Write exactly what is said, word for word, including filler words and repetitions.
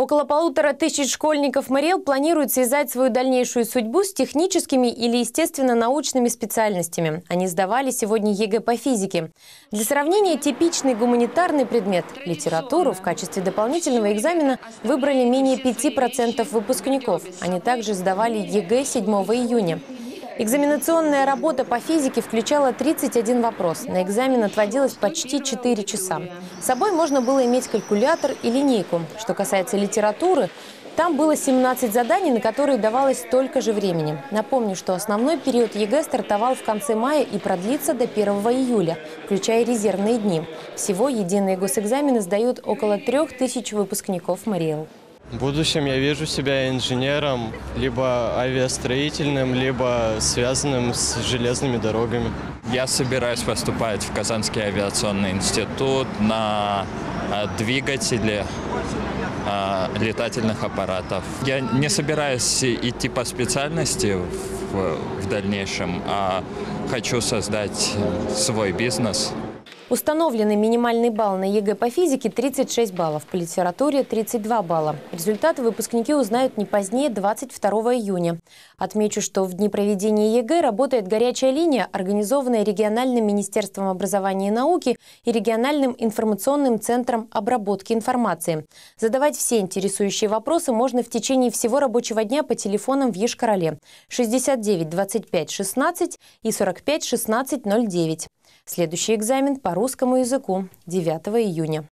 Около полутора тысяч школьников МАРИЭЛ планируют связать свою дальнейшую судьбу с техническими или естественно-научными специальностями. Они сдавали сегодня ЕГЭ по физике. Для сравнения, типичный гуманитарный предмет – литературу в качестве дополнительного экзамена выбрали менее пяти процентов выпускников. Они также сдавали ЕГЭ седьмого июня. Экзаменационная работа по физике включала тридцать один вопрос. На экзамен отводилось почти четыре часа. С собой можно было иметь калькулятор и линейку. Что касается литературы, там было семнадцать заданий, на которые давалось столько же времени. Напомню, что основной период ЕГЭ стартовал в конце мая и продлится до первого июля, включая резервные дни. Всего единые госэкзамены сдают около трех тысяч выпускников МАРИЭЛ. В будущем я вижу себя инженером, либо авиастроительным, либо связанным с железными дорогами. Я собираюсь поступать в Казанский авиационный институт на двигатели летательных аппаратов. Я не собираюсь идти по специальности в, в дальнейшем, а хочу создать свой бизнес. Установленный минимальный балл на ЕГЭ по физике – тридцать шесть баллов, по литературе – тридцать два балла. Результаты выпускники узнают не позднее двадцать второго июня. Отмечу, что в дни проведения ЕГЭ работает горячая линия, организованная региональным министерством образования и науки и региональным информационным центром обработки информации. Задавать все интересующие вопросы можно в течение всего рабочего дня по телефонам в Йошкар-Оле шестьдесят девять двадцать пять шестнадцать и сорок пять шестнадцать ноль девять. Следующий экзамен по русскому языку девятого июня.